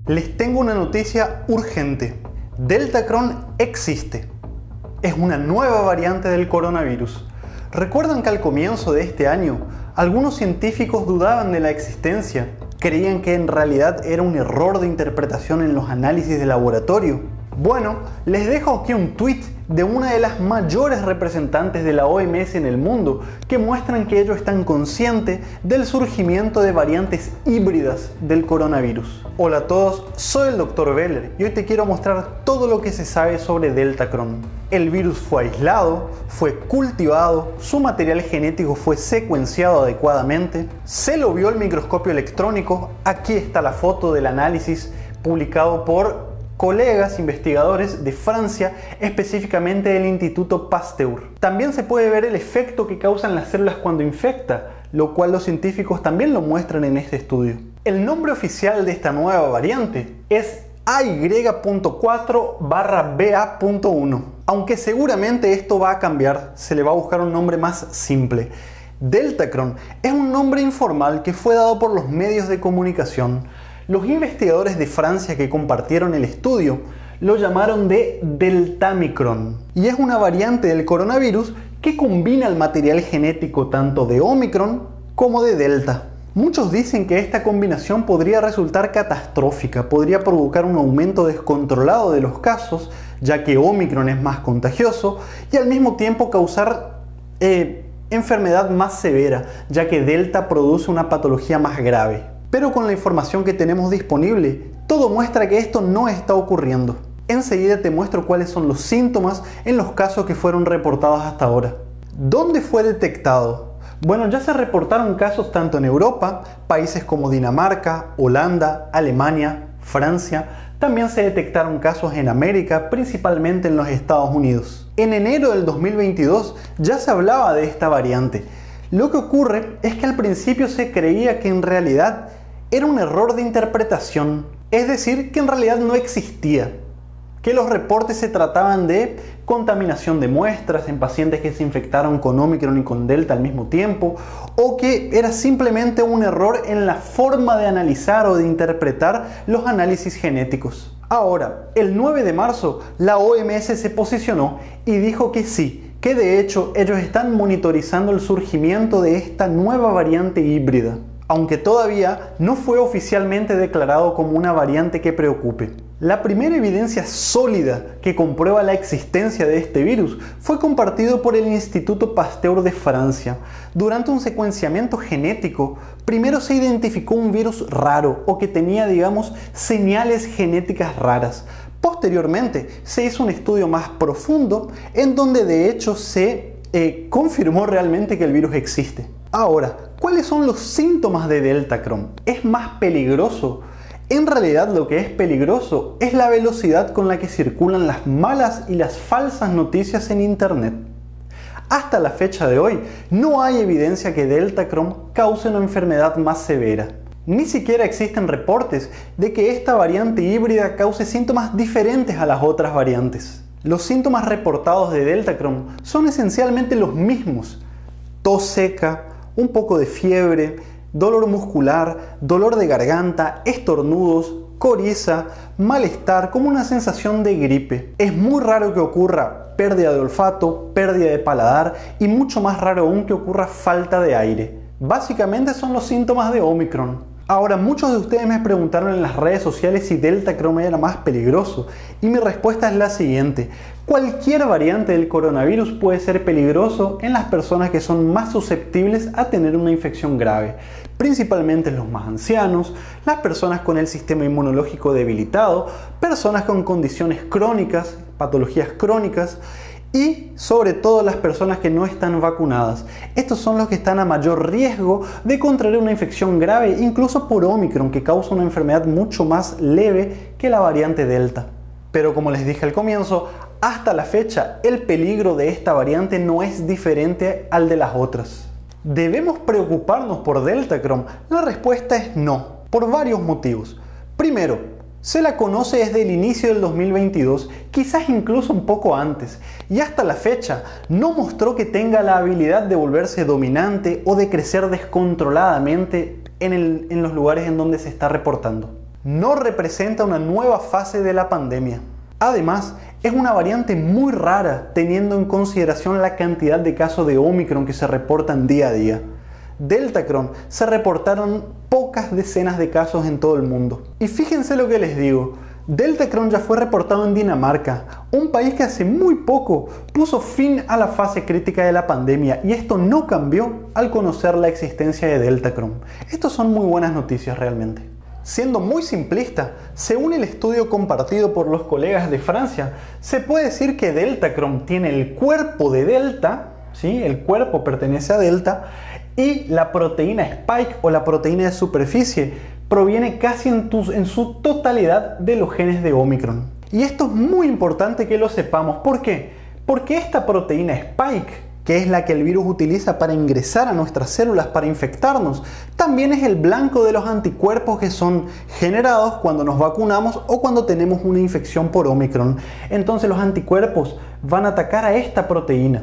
Les tengo una noticia urgente. Deltacron existe. Es una nueva variante del coronavirus. ¿Recuerdan que al comienzo de este año algunos científicos dudaban de la existencia? Creían que en realidad era un error de interpretación en los análisis de laboratorio. Bueno, les dejo aquí un tweet de una de las mayores representantes de la OMS en el mundo que muestran que ellos están conscientes del surgimiento de variantes híbridas del coronavirus. Hola a todos, soy el Dr. Veller y hoy te quiero mostrar todo lo que se sabe sobre Deltacron. El virus fue aislado, fue cultivado, su material genético fue secuenciado adecuadamente, se lo vio al microscopio electrónico, aquí está la foto del análisis publicado por colegas investigadores de Francia, específicamente del Instituto Pasteur. También se puede ver el efecto que causan las células cuando infecta, lo cual los científicos también lo muestran en este estudio. El nombre oficial de esta nueva variante es AY4/BA.1, aunque seguramente esto va a cambiar, se le va a buscar un nombre más simple. Deltacron es un nombre informal que fue dado por los medios de comunicación. Los investigadores de Francia que compartieron el estudio lo llamaron de Deltamicron y es una variante del coronavirus que combina el material genético tanto de Omicron como de Delta. Muchos dicen que esta combinación podría resultar catastrófica, podría provocar un aumento descontrolado de los casos, ya que Omicron es más contagioso, y al mismo tiempo causar enfermedad más severa, ya que Delta produce una patología más grave. Pero con la información que tenemos disponible, todo muestra que esto no está ocurriendo. Enseguida te muestro cuáles son los síntomas en los casos que fueron reportados hasta ahora. ¿Dónde fue detectado? Bueno, ya se reportaron casos tanto en Europa, países como Dinamarca, Holanda, Alemania, Francia. También se detectaron casos en América, principalmente en los Estados Unidos. En enero del 2022 ya se hablaba de esta variante. Lo que ocurre es que al principio se creía que en realidad era un error de interpretación, es decir, que en realidad no existía, que los reportes se trataban de contaminación de muestras en pacientes que se infectaron con Omicron y con Delta al mismo tiempo, o que era simplemente un error en la forma de analizar o de interpretar los análisis genéticos. Ahora, el 9 de marzo, la OMS se posicionó y dijo que sí, que de hecho ellos están monitorizando el surgimiento de esta nueva variante híbrida, aunque todavía no fue oficialmente declarado como una variante que preocupe. La primera evidencia sólida que comprueba la existencia de este virus fue compartido por el Instituto Pasteur de Francia. Durante un secuenciamiento genético, primero se identificó un virus raro o que tenía, digamos, señales genéticas raras. Posteriormente se hizo un estudio más profundo en donde de hecho se confirmó realmente que el virus existe. Ahora, ¿cuáles son los síntomas de Deltacron? ¿Es más peligroso? En realidad lo que es peligroso es la velocidad con la que circulan las malas y las falsas noticias en Internet. Hasta la fecha de hoy no hay evidencia que Deltacron cause una enfermedad más severa. Ni siquiera existen reportes de que esta variante híbrida cause síntomas diferentes a las otras variantes. Los síntomas reportados de Deltacron son esencialmente los mismos: tos seca, un poco de fiebre, dolor muscular, dolor de garganta, estornudos, coriza, malestar, como una sensación de gripe. Es muy raro que ocurra pérdida de olfato, pérdida de paladar y mucho más raro aún que ocurra falta de aire. Básicamente son los síntomas de Omicron. Ahora, muchos de ustedes me preguntaron en las redes sociales si Deltacron era más peligroso y mi respuesta es la siguiente: cualquier variante del coronavirus puede ser peligroso en las personas que son más susceptibles a tener una infección grave, principalmente los más ancianos, las personas con el sistema inmunológico debilitado, personas con condiciones crónicas, patologías crónicas, y sobre todo las personas que no están vacunadas. Estos son los que están a mayor riesgo de contraer una infección grave, incluso por Omicron, que causa una enfermedad mucho más leve que la variante Delta. Pero como les dije al comienzo, hasta la fecha el peligro de esta variante no es diferente al de las otras. ¿Debemos preocuparnos por Deltacron? La respuesta es no, por varios motivos. Primero, se la conoce desde el inicio del 2022, quizás incluso un poco antes, y hasta la fecha no mostró que tenga la habilidad de volverse dominante o de crecer descontroladamente en los lugares en donde se está reportando. no representa una nueva fase de la pandemia. Además, es una variante muy rara teniendo en consideración la cantidad de casos de Omicron que se reportan día a día. Deltacron se reportaron pocas decenas de casos en todo el mundo. Y fíjense lo que les digo, Deltacron ya fue reportado en Dinamarca, un país que hace muy poco puso fin a la fase crítica de la pandemia, y esto no cambió al conocer la existencia de Deltacron. Estas son muy buenas noticias realmente. Siendo muy simplista, según el estudio compartido por los colegas de Francia, se puede decir que Deltacron tiene el cuerpo de Delta, ¿sí? El cuerpo pertenece a Delta, y la proteína Spike o la proteína de superficie proviene casi en su totalidad de los genes de Omicron. Y esto es muy importante que lo sepamos. ¿Por qué? Porque esta proteína Spike, que es la que el virus utiliza para ingresar a nuestras células para infectarnos, también es el blanco de los anticuerpos que son generados cuando nos vacunamos o cuando tenemos una infección por Omicron. Entonces los anticuerpos van a atacar a esta proteína.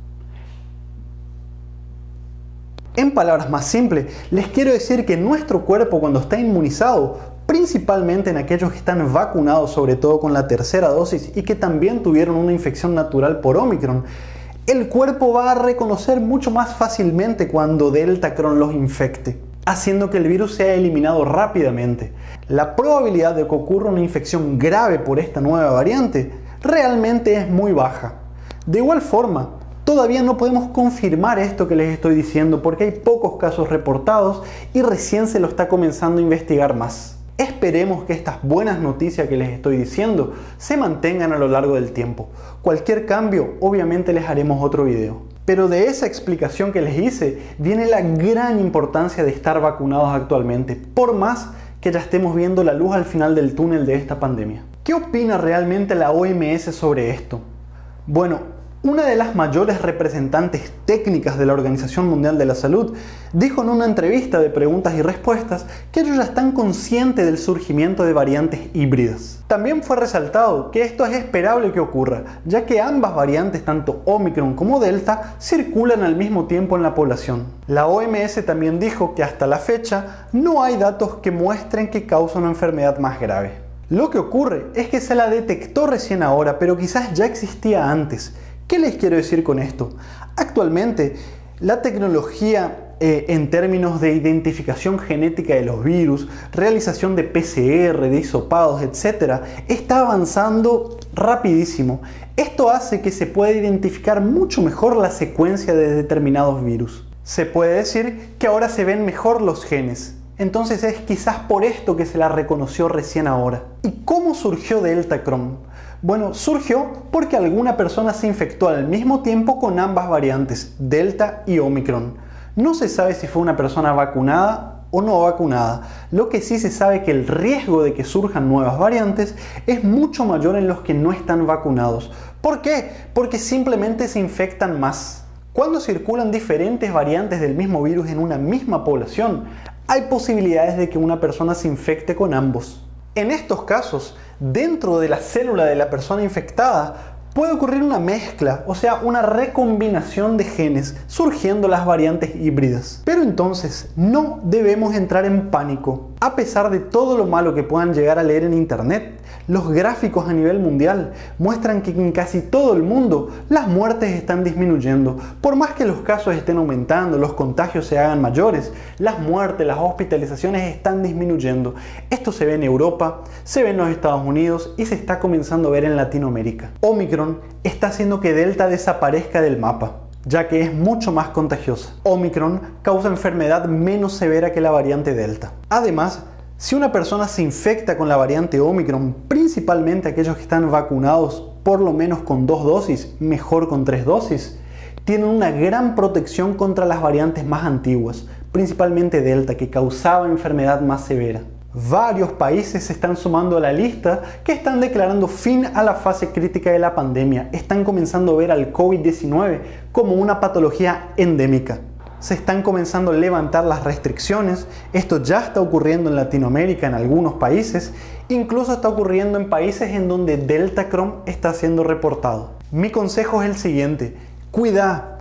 En palabras más simples, les quiero decir que nuestro cuerpo, cuando está inmunizado, principalmente en aquellos que están vacunados, sobre todo con la tercera dosis, y que también tuvieron una infección natural por Omicron, el cuerpo va a reconocer mucho más fácilmente cuando Deltacron los infecte, haciendo que el virus sea eliminado rápidamente. La probabilidad de que ocurra una infección grave por esta nueva variante realmente es muy baja. De igual forma, todavía no podemos confirmar esto que les estoy diciendo porque hay pocos casos reportados y recién se lo está comenzando a investigar más. Esperemos que estas buenas noticias que les estoy diciendo se mantengan a lo largo del tiempo. Cualquier cambio, obviamente les haremos otro video. Pero de esa explicación que les hice viene la gran importancia de estar vacunados actualmente, por más que ya estemos viendo la luz al final del túnel de esta pandemia. ¿Qué opina realmente la OMS sobre esto? Bueno, una de las mayores representantes técnicas de la Organización Mundial de la Salud dijo en una entrevista de preguntas y respuestas que ellos ya están conscientes del surgimiento de variantes híbridas. También fue resaltado que esto es esperable que ocurra, ya que ambas variantes, tanto Omicron como Delta, circulan al mismo tiempo en la población. La OMS también dijo que hasta la fecha no hay datos que muestren que causa una enfermedad más grave. Lo que ocurre es que se la detectó recién ahora, pero quizás ya existía antes. ¿Qué les quiero decir con esto? Actualmente, la tecnología en términos de identificación genética de los virus, realización de PCR, de hisopados, etc., está avanzando rapidísimo. Esto hace que se pueda identificar mucho mejor la secuencia de determinados virus. Se puede decir que ahora se ven mejor los genes. Entonces es quizás por esto que se la reconoció recién ahora. ¿Y cómo surgió Deltacron? Bueno, surgió porque alguna persona se infectó al mismo tiempo con ambas variantes, Delta y Omicron. No se sabe si fue una persona vacunada o no vacunada. Lo que sí se sabe es que el riesgo de que surjan nuevas variantes es mucho mayor en los que no están vacunados. ¿Por qué? Porque simplemente se infectan más. Cuando circulan diferentes variantes del mismo virus en una misma población, hay posibilidades de que una persona se infecte con ambos. En estos casos, dentro de la célula de la persona infectada puede ocurrir una mezcla, o sea, una recombinación de genes, surgiendo las variantes híbridas. Pero entonces no debemos entrar en pánico. A pesar de todo lo malo que puedan llegar a leer en internet, los gráficos a nivel mundial muestran que en casi todo el mundo las muertes están disminuyendo. Por más que los casos estén aumentando, los contagios se hagan mayores, las muertes, las hospitalizaciones están disminuyendo. Esto se ve en Europa, se ve en los Estados Unidos y se está comenzando a ver en Latinoamérica. Omicron está haciendo que Delta desaparezca del mapa, ya que es mucho más contagiosa. Omicron causa enfermedad menos severa que la variante Delta. Además, si una persona se infecta con la variante Omicron, principalmente aquellos que están vacunados por lo menos con 2 dosis, mejor con 3 dosis, tienen una gran protección contra las variantes más antiguas, principalmente Delta, que causaba enfermedad más severa. Varios países se están sumando a la lista que están declarando fin a la fase crítica de la pandemia. Están comenzando a ver al COVID-19 como una patología endémica. Se están comenzando a levantar las restricciones. Esto ya está ocurriendo en Latinoamérica, en algunos países. Incluso está ocurriendo en países en donde Deltacron está siendo reportado. Mi consejo es el siguiente: cuida,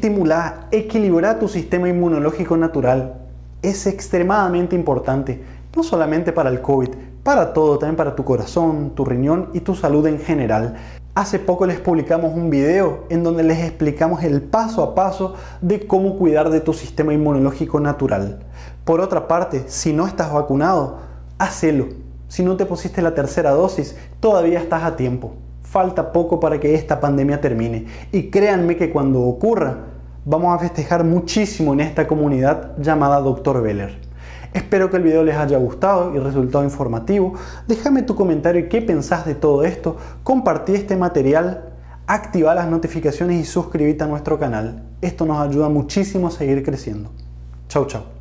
estimula, equilibra tu sistema inmunológico natural. Es extremadamente importante. no solamente para el COVID, para todo, también para tu corazón, tu riñón y tu salud en general. Hace poco les publicamos un video en donde les explicamos el paso a paso de cómo cuidar de tu sistema inmunológico natural. Por otra parte, si no estás vacunado, hacelo. Si no te pusiste la tercera dosis, todavía estás a tiempo. Falta poco para que esta pandemia termine. Y créanme que cuando ocurra, vamos a festejar muchísimo en esta comunidad llamada Dr. Beller. Espero que el video les haya gustado y resultado informativo. Déjame tu comentario y qué pensás de todo esto. Compartí este material, activa las notificaciones y suscríbete a nuestro canal. Esto nos ayuda muchísimo a seguir creciendo. Chau, chau.